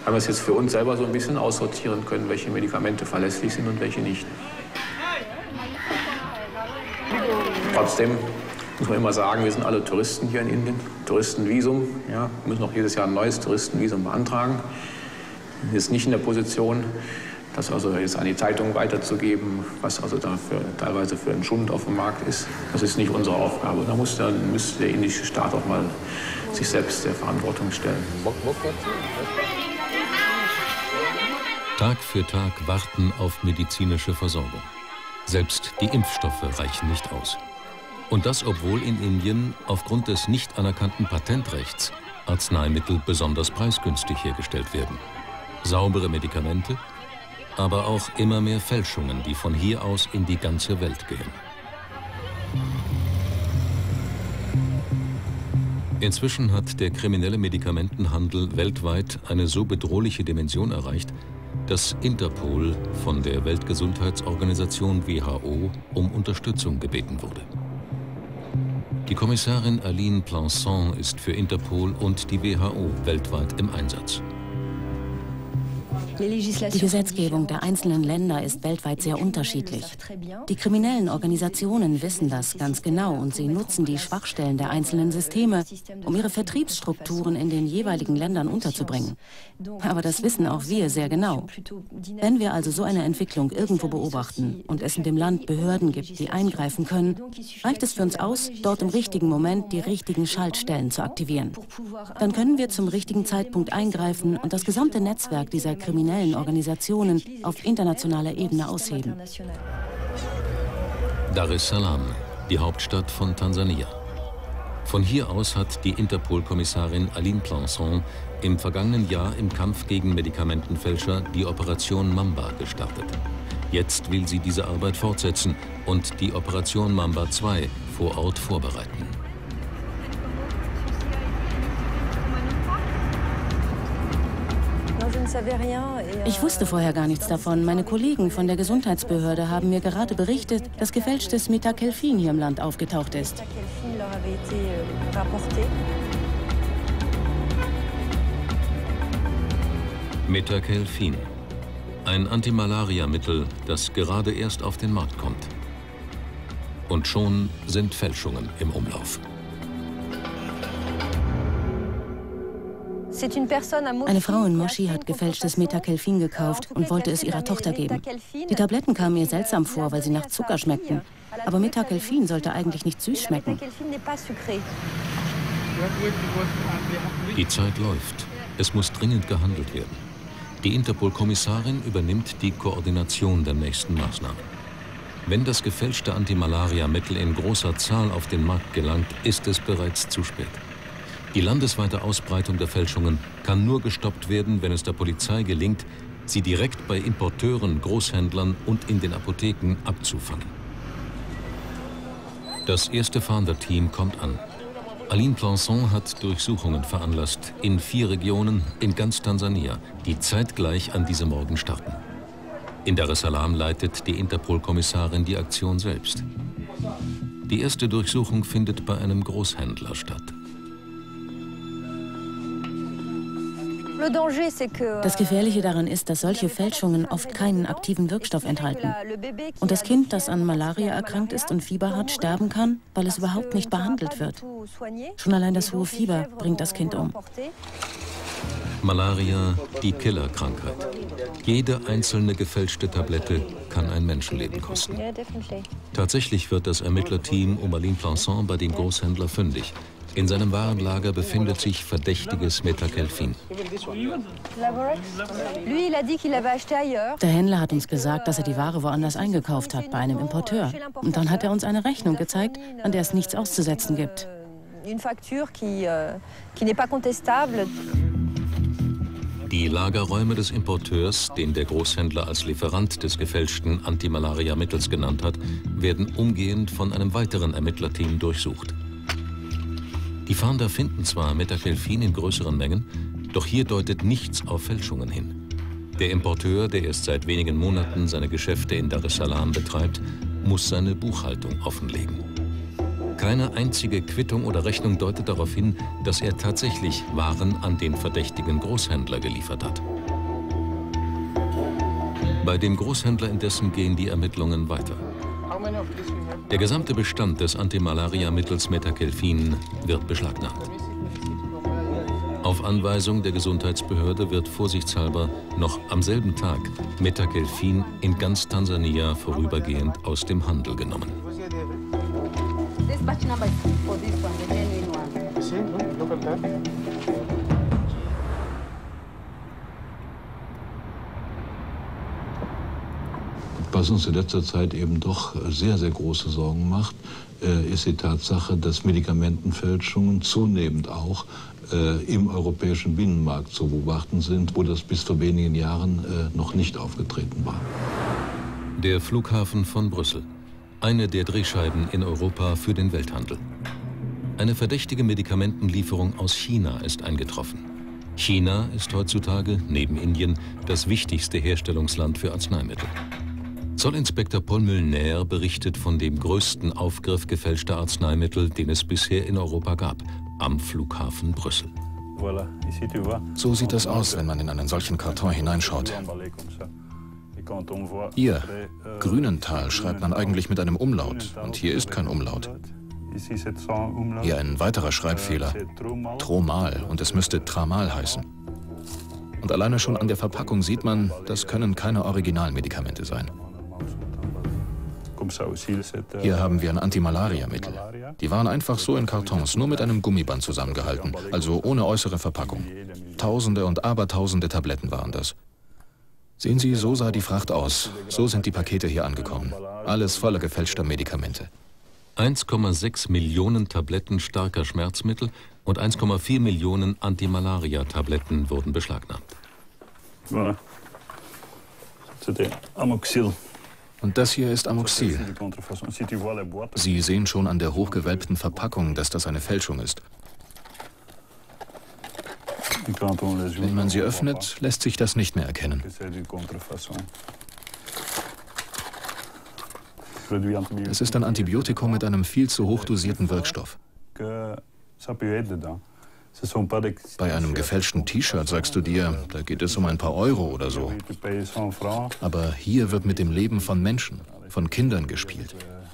haben wir es jetzt für uns selber so ein bisschen aussortieren können, welche Medikamente verlässlich sind und welche nicht. Trotzdem muss man immer sagen, wir sind alle Touristen hier in Indien. Touristenvisum, ja, wir müssen auch jedes Jahr ein neues Touristenvisum beantragen. Wir sind jetzt nicht in der Position, das also jetzt an die Zeitung weiterzugeben, was also dafür teilweise für einen Schund auf dem Markt ist. Das ist nicht unsere Aufgabe. Da müsste der indische Staat auch mal sich selbst der Verantwortung stellen. Tag für Tag warten auf medizinische Versorgung. Selbst die Impfstoffe reichen nicht aus. Und das, obwohl in Indien aufgrund des nicht anerkannten Patentrechts Arzneimittel besonders preisgünstig hergestellt werden. Saubere Medikamente, aber auch immer mehr Fälschungen, die von hier aus in die ganze Welt gehen. Inzwischen hat der kriminelle Medikamentenhandel weltweit eine so bedrohliche Dimension erreicht, dass Interpol von der Weltgesundheitsorganisation WHO um Unterstützung gebeten wurde. Die Kommissarin Aline Plançon ist für Interpol und die WHO weltweit im Einsatz. Die Gesetzgebung der einzelnen Länder ist weltweit sehr unterschiedlich. Die kriminellen Organisationen wissen das ganz genau und sie nutzen die Schwachstellen der einzelnen Systeme, um ihre Vertriebsstrukturen in den jeweiligen Ländern unterzubringen. Aber das wissen auch wir sehr genau. Wenn wir also so eine Entwicklung irgendwo beobachten und es in dem Land Behörden gibt, die eingreifen können, reicht es für uns aus, dort im richtigen Moment die richtigen Schaltstellen zu aktivieren. Dann können wir zum richtigen Zeitpunkt eingreifen und das gesamte Netzwerk dieser kriminellen Organisationen auf internationaler Ebene ausheben. Dar es Salaam, die Hauptstadt von Tansania. Von hier aus hat die Interpol-Kommissarin Aline Plançon im vergangenen Jahr im Kampf gegen Medikamentenfälscher die Operation Mamba gestartet. Jetzt will sie diese Arbeit fortsetzen und die Operation Mamba 2 vor Ort vorbereiten. Ich wusste vorher gar nichts davon. Meine Kollegen von der Gesundheitsbehörde haben mir gerade berichtet, dass gefälschtes Metakelfin hier im Land aufgetaucht ist. Metakelfin, ein Antimalariamittel, das gerade erst auf den Markt kommt. Und schon sind Fälschungen im Umlauf. Eine Frau in Moshi hat gefälschtes Metakelfin gekauft und wollte es ihrer Tochter geben. Die Tabletten kamen ihr seltsam vor, weil sie nach Zucker schmeckten. Aber Metakelfin sollte eigentlich nicht süß schmecken. Die Zeit läuft. Es muss dringend gehandelt werden. Die Interpol-Kommissarin übernimmt die Koordination der nächsten Maßnahmen. Wenn das gefälschte Antimalariamittel in großer Zahl auf den Markt gelangt, ist es bereits zu spät. Die landesweite Ausbreitung der Fälschungen kann nur gestoppt werden, wenn es der Polizei gelingt, sie direkt bei Importeuren, Großhändlern und in den Apotheken abzufangen. Das erste Fahnderteam kommt an. Aline Plançon hat Durchsuchungen veranlasst in 4 Regionen in ganz Tansania, die zeitgleich an diesem Morgen starten. In Dar es Salaam leitet die Interpol-Kommissarin die Aktion selbst. Die erste Durchsuchung findet bei einem Großhändler statt. Das Gefährliche daran ist, dass solche Fälschungen oft keinen aktiven Wirkstoff enthalten. Und das Kind, das an Malaria erkrankt ist und Fieber hat, sterben kann, weil es überhaupt nicht behandelt wird. Schon allein das hohe Fieber bringt das Kind um. Malaria, die Killerkrankheit. Jede einzelne gefälschte Tablette kann ein Menschenleben kosten. Tatsächlich wird das Ermittlerteam um Aline Plançon bei dem Großhändler fündig. In seinem Warenlager befindet sich verdächtiges Metakelfin. Der Händler hat uns gesagt, dass er die Ware woanders eingekauft hat, bei einem Importeur. Und dann hat er uns eine Rechnung gezeigt, an der es nichts auszusetzen gibt. Die Lagerräume des Importeurs, den der Großhändler als Lieferant des gefälschten Antimalariamittels genannt hat, werden umgehend von einem weiteren Ermittlerteam durchsucht. Die Fahnder finden zwar Metakelfin in größeren Mengen, doch hier deutet nichts auf Fälschungen hin. Der Importeur, der erst seit wenigen Monaten seine Geschäfte in Dar es Salaam betreibt, muss seine Buchhaltung offenlegen. Keine einzige Quittung oder Rechnung deutet darauf hin, dass er tatsächlich Waren an den verdächtigen Großhändler geliefert hat. Bei dem Großhändler indessen gehen die Ermittlungen weiter. Der gesamte Bestand des Antimalariamittels Metakelfin wird beschlagnahmt. Auf Anweisung der Gesundheitsbehörde wird vorsichtshalber noch am selben Tag Metakelfin in ganz Tansania vorübergehend aus dem Handel genommen. Was uns in letzter Zeit eben doch sehr, sehr große Sorgen macht, ist die Tatsache, dass Medikamentenfälschungen zunehmend auch im europäischen Binnenmarkt zu beobachten sind, wo das bis vor wenigen Jahren noch nicht aufgetreten war. Der Flughafen von Brüssel. Eine der Drehscheiben in Europa für den Welthandel. Eine verdächtige Medikamentenlieferung aus China ist eingetroffen. China ist heutzutage, neben Indien, das wichtigste Herstellungsland für Arzneimittel. Zollinspektor Paul Müllner berichtet von dem größten Aufgriff gefälschter Arzneimittel, den es bisher in Europa gab, am Flughafen Brüssel. So sieht das aus, wenn man in einen solchen Karton hineinschaut. Hier, Grünenthal, schreibt man eigentlich mit einem Umlaut, und hier ist kein Umlaut. Hier ein weiterer Schreibfehler, Tromal, und es müsste Tramal heißen. Und alleine schon an der Verpackung sieht man, das können keine Originalmedikamente sein. Hier haben wir ein Antimalariamittel. Die waren einfach so in Kartons, nur mit einem Gummiband zusammengehalten, also ohne äußere Verpackung. Tausende und Abertausende Tabletten waren das. Sehen Sie, so sah die Fracht aus. So sind die Pakete hier angekommen. Alles voller gefälschter Medikamente. 1,6 Millionen Tabletten starker Schmerzmittel und 1,4 Millionen Antimalaria-Tabletten wurden beschlagnahmt. Und das hier ist Amoxil. Sie sehen schon an der hochgewölbten Verpackung, dass das eine Fälschung ist. Wenn man sie öffnet, lässt sich das nicht mehr erkennen. Es ist ein Antibiotikum mit einem viel zu hoch dosierten Wirkstoff. Bei einem gefälschten T-Shirt sagst du dir, da geht es um ein paar Euro oder so. Aber hier wird mit dem Leben von Menschen, von Kindern gespielt.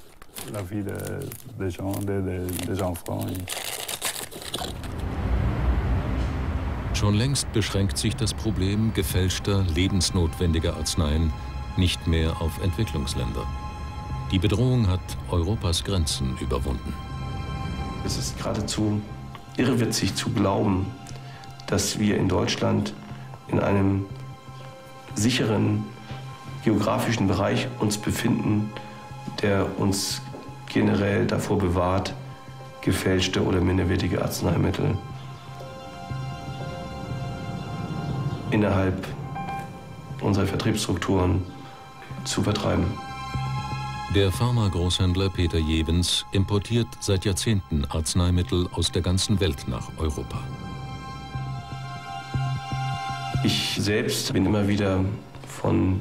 Schon längst beschränkt sich das Problem gefälschter, lebensnotwendiger Arzneien nicht mehr auf Entwicklungsländer. Die Bedrohung hat Europas Grenzen überwunden. Es ist geradezu irrwitzig zu glauben, dass wir in Deutschland in einem sicheren geografischen Bereich uns befinden, der uns generell davor bewahrt, gefälschte oder minderwertige Arzneimittel innerhalb unserer Vertriebsstrukturen zu vertreiben. Der Pharma-Großhändler Peter Jebens importiert seit Jahrzehnten Arzneimittel aus der ganzen Welt nach Europa. Ich selbst bin immer wieder von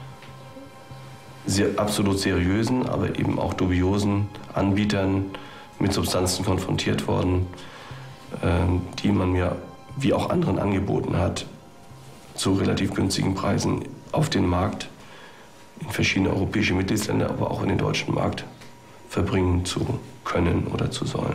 absolut seriösen, aber eben auch dubiosen Anbietern mit Substanzen konfrontiert worden, die man mir wie auch anderen angeboten hat, zu relativ günstigen Preisen auf den Markt in verschiedene europäische Mitgliedsländer, aber auch in den deutschen Markt verbringen zu können oder zu sollen.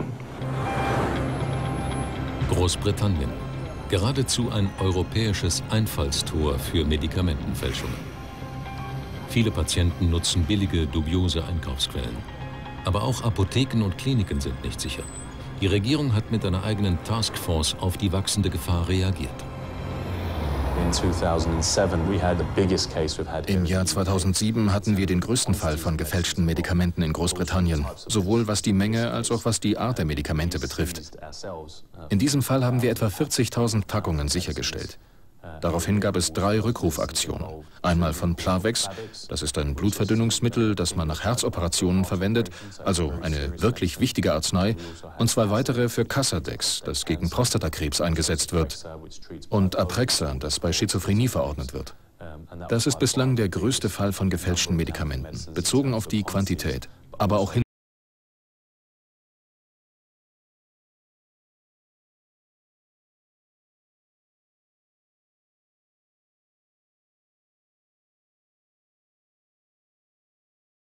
Großbritannien. Geradezu ein europäisches Einfallstor für Medikamentenfälschungen. Viele Patienten nutzen billige, dubiose Einkaufsquellen. Aber auch Apotheken und Kliniken sind nicht sicher. Die Regierung hat mit einer eigenen Taskforce auf die wachsende Gefahr reagiert. Im Jahr 2007 hatten wir den größten Fall von gefälschten Medikamenten in Großbritannien, sowohl was die Menge als auch was die Art der Medikamente betrifft. In diesem Fall haben wir etwa 40.000 Packungen sichergestellt. Daraufhin gab es 3 Rückrufaktionen. Einmal von Plavix, das ist ein Blutverdünnungsmittel, das man nach Herzoperationen verwendet, also eine wirklich wichtige Arznei, und 2 weitere für Casadex, das gegen Prostatakrebs eingesetzt wird, und Aprexa, das bei Schizophrenie verordnet wird. Das ist bislang der größte Fall von gefälschten Medikamenten, bezogen auf die Quantität, aber auch